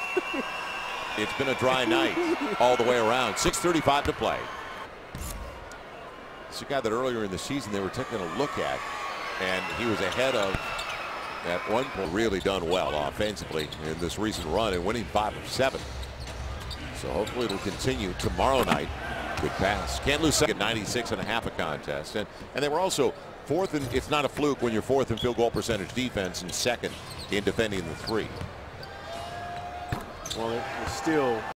It's been a dry night all the way around. 6:35 to play. It's a guy that earlier in the season they were taking a look at, and he was ahead of at one point. Really done well offensively in this recent run and winning 5 of 7. So hopefully it'll continue tomorrow night. Good pass. Can't lose second. 96.5 a contest, and they were also fourth, and it's not a fluke when you're fourth in field goal percentage defense and second in defending the 3. Well, it was still